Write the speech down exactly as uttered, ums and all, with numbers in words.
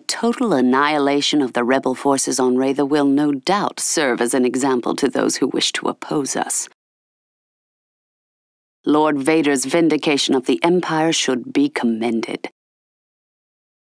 total annihilation of the rebel forces on Wraither will no doubt serve as an example to those who wish to oppose us. Lord Vader's vindication of the Empire should be commended.